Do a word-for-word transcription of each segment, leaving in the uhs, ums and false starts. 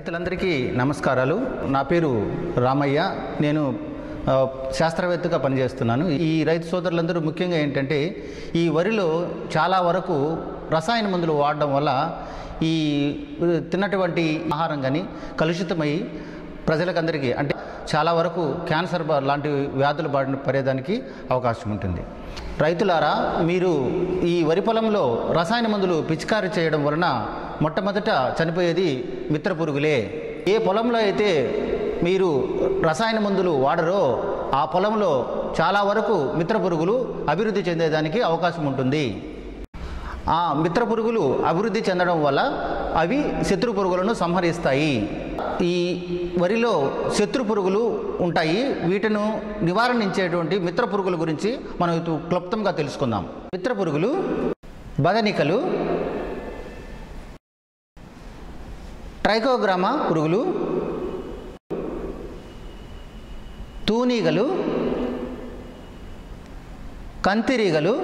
రైతులందరికీ నమస్కారాలు. నా పేరు రామయ్య. నేను శాస్త్రవేత్తగా పనిచేస్తున్నాను. ఈ రైతు సోదరులందరూ ముఖ్యంగా ఏంటంటే ఈ వరిలో చాలా వరకు రసాయన మందులు వాడడం వల్ల ఈ తిన్నటువంటి ఆహారం కానీ కలుషితమై ప్రజలకందరికీ అంటే చాలా వరకు క్యాన్సర్ లాంటి వ్యాధులు బారిన పడేదానికి అవకాశం ఉంటుంది. రైతులారా, మీరు ఈ వరి పొలంలో రసాయన మందులు పిచికారీ చేయడం వలన మొట్టమొదట చనిపోయేది మిత్ర పురుగులే. ఏ పొలంలో అయితే మీరు రసాయన మందులు వాడరో ఆ పొలంలో చాలా వరకు మిత్ర పురుగులు అభివృద్ధి చెందేదానికి అవకాశం ఉంటుంది. ఆ మిత్ర పురుగులు అభివృద్ధి చెందడం వల్ల అవి శత్రు పురుగులను సంహరిస్తాయి. ఈ వరిలో శత్రు పురుగులు ఉంటాయి. వీటిని నివారించేటువంటి మిత్ర పురుగుల గురించి మనం క్లుప్తంగా తెలుసుకుందాం. మిత్ర పురుగులు బదనికలు, ట్రైకోగ్రామా పురుగులు, తూనీగలు, కంతిరీగలు,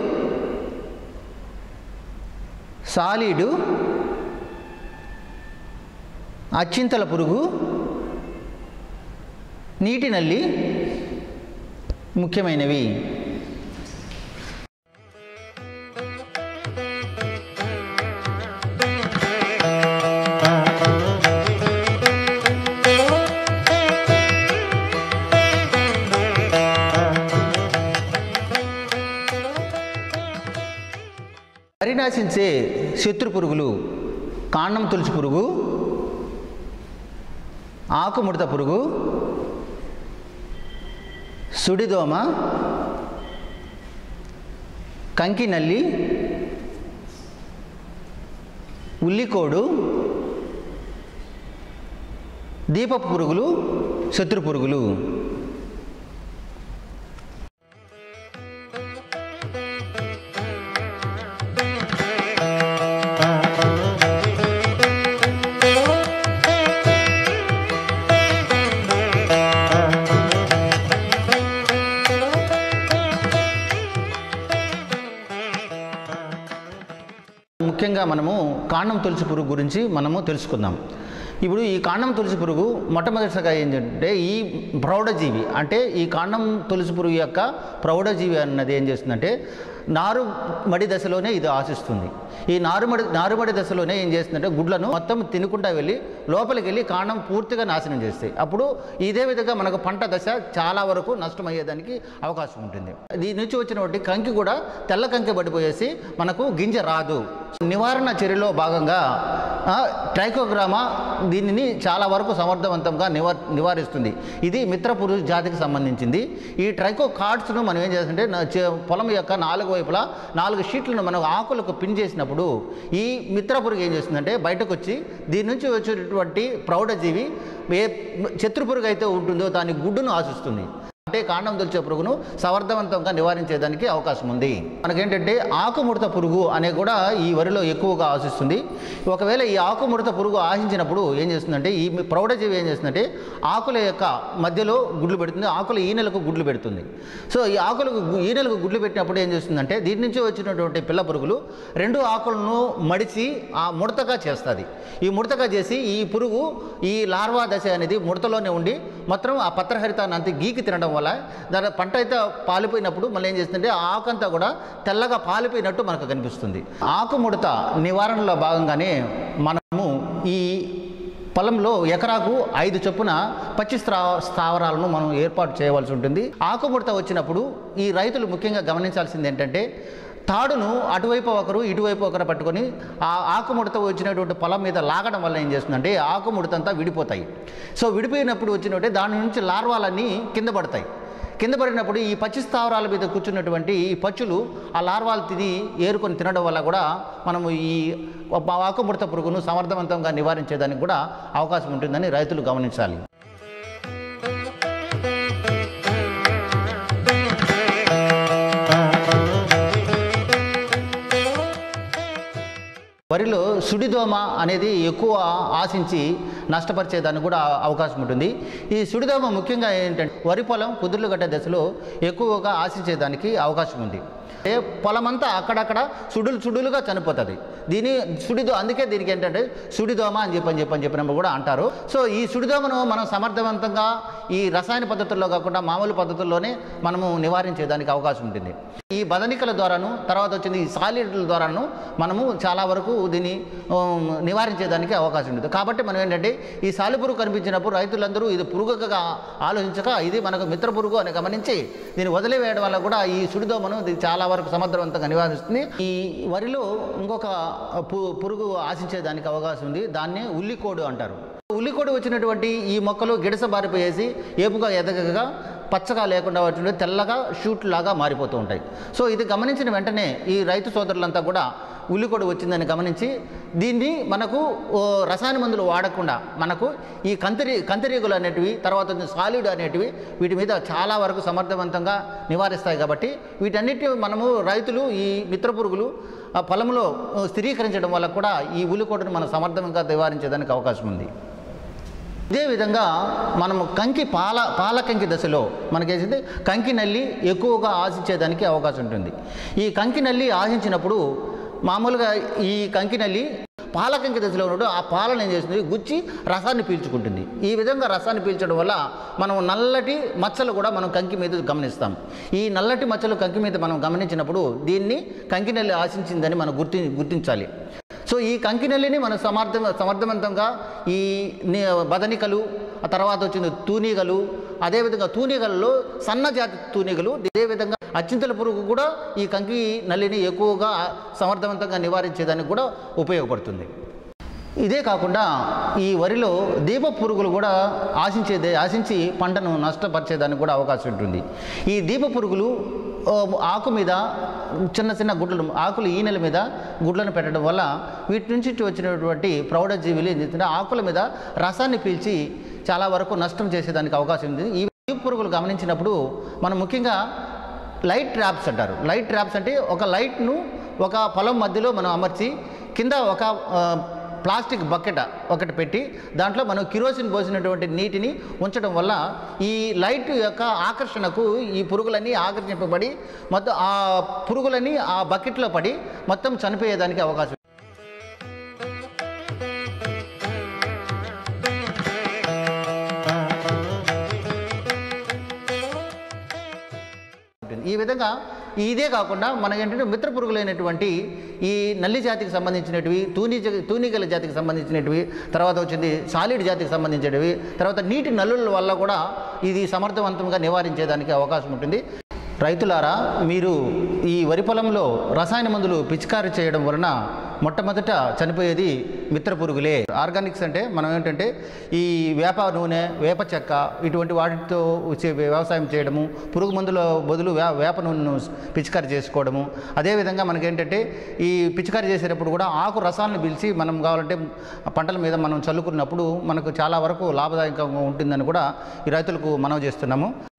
సాలీడు, అచ్చింతల పురుగు, నీటి నల్లి ముఖ్యమైనవి. పరినాశించే శత్రు పురుగులు కాండం తొలుచు పురుగు, ఆకుముడత పురుగు, సుడిదోమ, కంకి నల్లి, ఉల్లికోడు, దీపపు పురుగులు, శత్రు పురుగులు. ముఖ్యంగా మనము కాండం తొలుచు పురుగు గురించి మనము తెలుసుకుందాం. ఇప్పుడు ఈ కాండం తొలుచు పురుగు మొట్టమొదటిగా ఏంటంటే ఈ ప్రౌఢజీవి అంటే ఈ కాండం తొలుచు పురుగు యొక్క ప్రౌఢజీవి అన్నది ఏం చేస్తుందంటే నారుమడి దశలోనే ఇది ఆశిస్తుంది. ఈ నారుమడి నారుమడి దశలోనే ఏం చేస్తుందంటే గుడ్లను మొత్తం తినుకుంటా వెళ్ళి లోపలికి వెళ్ళి కాండం పూర్తిగా నాశనం చేస్తాయి. అప్పుడు ఇదే విధంగా మనకు పంట దశ చాలా వరకు నష్టమయ్యేదానికి అవకాశం ఉంటుంది. దీని నుంచి వచ్చినటువంటి కంకి కూడా తెల్ల కంకి పడిపోయేసి మనకు గింజ రాదు. నివారణ చర్యలో భాగంగా ట్రైకోగ్రామా దీనిని చాలా వరకు సమర్థవంతంగా నివా నివారిస్తుంది. ఇది మిత్ర పురుగు జాతికి సంబంధించింది. ఈ ట్రైకో కార్డ్స్ను మనం ఏం చేస్తుంటే పొలం యొక్క నాలుగు వైపులా నాలుగు షీట్లను మనం ఆకులకు పిన్ చేసినప్పుడు ఈ మిత్ర పురుగు ఏం చేస్తుందంటే బయటకు వచ్చి దీని నుంచి వచ్చేటటువంటి ప్రౌఢజీవి ఏ శత్రు పురుగు అయితే ఉంటుందో దాని గుడ్డును ఆశిస్తుంది. అంటే కాండం తొలిచే పురుగును సమర్థవంతంగా నివారించేదానికి అవకాశం ఉంది. మనకేంటంటే ఆకుముడత పురుగు అనే కూడా ఈ వరిలో ఎక్కువగా ఆశిస్తుంది. ఒకవేళ ఈ ఆకుముడత పురుగు ఆశించినప్పుడు ఏం చేస్తుందంటే ఈ ప్రౌఢజీవి ఏం చేస్తుందంటే ఆకుల యొక్క మధ్యలో గుడ్లు పెడుతుంది, ఆకుల ఈనెలకు గుడ్లు పెడుతుంది. సో ఈ ఆకులకు ఈనెలకు గుడ్లు పెట్టినప్పుడు ఏం చేస్తుందంటే దీని నుంచి వచ్చినటువంటి పిల్ల పురుగులు రెండు ఆకులను మడిచి ఆ ముడతగా చేస్తుంది. ఈ ముడతగా చేసి ఈ పురుగు ఈ లార్వా దశ అనేది ముడతలోనే ఉండి మొత్తం ఆ పత్రహరితాన్ని అంతా గీకి తినడం వల్ల దాని పంట అయితే పాలిపోయినప్పుడు మళ్ళీ ఏం చేస్తుందంటే ఆకంతా కూడా తెల్లగా పాలిపోయినట్టు మనకు కనిపిస్తుంది. ఆకుముడత నివారణలో భాగంగానే మనము ఈ పొలంలో ఎకరాకు ఐదు చొప్పున పచ్చి స్థావరాలను మనం ఏర్పాటు చేయవలసి ఉంటుంది. ఆకుముడత వచ్చినప్పుడు ఈ రైతులు ముఖ్యంగా గమనించాల్సింది ఏంటంటే తాడును అటువైపు ఒకరు ఇటువైపు ఒకరు పట్టుకొని ఆ ఆకుముడత వచ్చినటువంటి పొలం మీద లాగడం వల్ల ఏం చేస్తుందంటే ఆకుముడత అంతా విడిపోతాయి. సో విడిపోయినప్పుడు వచ్చినట్టే దాని నుంచి లార్వాలన్నీ కింద పడతాయి. కింద పడినప్పుడు ఈ పచ్చి స్థావరాల మీద కూర్చున్నటువంటి ఈ పచ్చులు ఆ లార్వాలు తిని ఏరుకొని తినడం వల్ల కూడా మనము ఈ ఆకుముడత పురుగును సమర్థవంతంగా నివారించేదానికి కూడా అవకాశం ఉంటుందని రైతులు గమనించాలి. వరిలో సుడిదోమ అనేది ఎక్కువ ఆశించి నష్టపరిచేదానికి కూడా అవకాశం ఉంటుంది. ఈ సుడిదోమ ముఖ్యంగా ఏంటంటే వరి పొలం కుదుర్లు గట్టే దశలో ఎక్కువగా ఆశించేదానికి అవకాశం ఉంది. ఏ పొలమంతా అక్కడక్కడ సుడులు సుడులుగా చనిపోతుంది. దీని సుడిదో అందుకే దీనికి ఏంటంటే సుడిదోమ అని చెప్పని చెప్పని చెప్పినప్పుడు కూడా అంటారు. సో ఈ సుడిదోమను మనం సమర్థవంతంగా ఈ రసాయన పద్ధతుల్లో కాకుండా మామూలు పద్ధతుల్లోనే మనము నివారించేదానికి అవకాశం ఉంటుంది. ఈ బదనికల ద్వారాను తర్వాత వచ్చింది ఈ సాలిడ్ల ద్వారాను మనము చాలా వరకు దీన్ని నివారించేదానికి అవకాశం ఉంటుంది. కాబట్టి మనం ఏంటంటే ఈ సాలిపురుగు కనిపించినప్పుడు రైతులందరూ ఇది పురుగుగా ఆలోచించక ఇది మనకు మిత్ర పురుగు అని గమనించి దీన్ని వదిలివేయడం వల్ల కూడా ఈ సుడిదోమను ఇది చాలా వరకు సమర్థవంతంగా నివారిస్తుంది. ఈ వరిలో ఇంకొక పురుగు ఆశించేదానికి అవకాశం ఉంది. దాన్నే ఉల్లికోడు అంటారు. ఉల్లికోడు వచ్చినటువంటి ఈ మొక్కలు గిడస బారిపోయేసి ఏపుగా ఎదగగా పచ్చగా లేకుండా వాటి తెల్లగా షూట్ లాగా మారిపోతూ ఉంటాయి. సో ఇది గమనించిన వెంటనే ఈ రైతు సోదరులంతా కూడా ఉల్లికోడు వచ్చిందని గమనించి దీన్ని మనకు రసాయన మందులు వాడకుండా మనకు ఈ కంతిరి కంతిరీగులు అనేటివి తర్వాత సాలిడ్ అనేటివి వీటి మీద చాలా వరకు సమర్థవంతంగా నివారిస్తాయి. కాబట్టి వీటన్నిటి మనము రైతులు ఈ మిత్ర పురుగులు పొలంలో స్థిరీకరించడం వల్ల కూడా ఈ ఉల్లికోడును మనం సమర్థంగా నివారించేదానికి అవకాశం ఉంది. ఇదే విధంగా మనము కంకి పాల పాల కంకి దశలో మనకేసింది కంకి నల్లి ఎక్కువగా ఆశించేదానికి అవకాశం ఉంటుంది. ఈ కంకి నల్లి ఆశించినప్పుడు మామూలుగా ఈ కంకి నల్లి పాల కంకి దశలో ఉన్నప్పుడు ఆ పాలను ఏం చేస్తుంది గుచ్చి రసాన్ని పీల్చుకుంటుంది. ఈ విధంగా రసాన్ని పీల్చడం వల్ల మనం నల్లటి మచ్చలు కూడా మనం కంకి మీద గమనిస్తాం. ఈ నల్లటి మచ్చలు కంకి మీద మనం గమనించినప్పుడు దీన్ని కంకి నల్లి ఆశించిందని మనం గుర్తి గుర్తించాలి. సో ఈ కంకి నల్లిని మనం సమర్థ సమర్థవంతంగా ఈ బదనికలు ఆ తర్వాత వచ్చింది తూనీగలు అదేవిధంగా తూనీగలలో సన్న జాతి తూనీగలు అదేవిధంగా అచ్చింతల పురుగు కూడా ఈ కంకి నల్లిని ఎక్కువగా సమర్థవంతంగా నివారించేదానికి కూడా ఉపయోగపడుతుంది. ఇదే కాకుండా ఈ వరిలో దీప పురుగులు కూడా ఆశించేదే ఆశించి పంటను నష్టపరిచేదానికి కూడా అవకాశం ఉంటుంది. ఈ దీప పురుగులు ఆకు మీద చిన్న చిన్న గుడ్లను ఆకులు ఈనెల మీద గుడ్లను పెట్టడం వల్ల వీటి నుంచి వచ్చినటువంటి ప్రౌఢజీవులు ఏం చేస్తుంటే ఆకుల మీద రసాన్ని పీల్చి చాలా వరకు నష్టం చేసేదానికి అవకాశం ఉంది. ఈ దీప పురుగులు గమనించినప్పుడు మనం ముఖ్యంగా లైట్ ట్రాప్స్ అంటారు. లైట్ ట్రాప్స్ అంటే ఒక లైట్ను ఒక పొలం మధ్యలో మనం అమర్చి కింద ఒక ప్లాస్టిక్ బకెట్ ఒకటి పెట్టి దాంట్లో మనం కిరోసిన్ పోసినటువంటి నీటిని ఉంచడం వల్ల ఈ లైట్ యొక్క ఆకర్షణకు ఈ పురుగులన్నీ ఆకర్షింపబడి మొత్తం ఆ పురుగులన్నీ ఆ బకెట్లో పడి మొత్తం చనిపోయేదానికి అవకాశం. ఈ విధంగా ఇదే కాకుండా మనకేంటంటే మిత్ర పురుగులైనటువంటి ఈ నల్లి జాతికి సంబంధించినవి తూని తూనిగల జాతికి సంబంధించినవి తర్వాత వచ్చింది సాలిడ్ జాతికి సంబంధించినవి తర్వాత నీటి నల్లుల వల్ల కూడా ఇది సమర్థవంతంగా నివారించేదానికి అవకాశం ఉంటుంది. రైతులారా మీరు ఈ వరి పొలంలో రసాయన మందులు పిచికారీ చేయడం వలన మొట్టమొదట చనిపోయేది మిత్ర పురుగులే. ఆర్గానిక్స్ అంటే మనం ఏంటంటే ఈ వేప నూనె వేప చెక్క ఇటువంటి వాటితో వచ్చే వ్యవసాయం చేయడము పురుగు మందుల బదులు వే వేప నూనెను పిచికారీ చేసుకోవడము. అదేవిధంగా మనకేంటంటే ఈ పిచికారీ చేసేటప్పుడు కూడా ఆకు రసాలను పిలిచి మనం కావాలంటే పంటల మీద మనం చల్లుకున్నప్పుడు మనకు చాలా వరకు లాభదాయకంగా ఉంటుందని కూడా ఈ రైతులకు మనవి చేస్తున్నాము.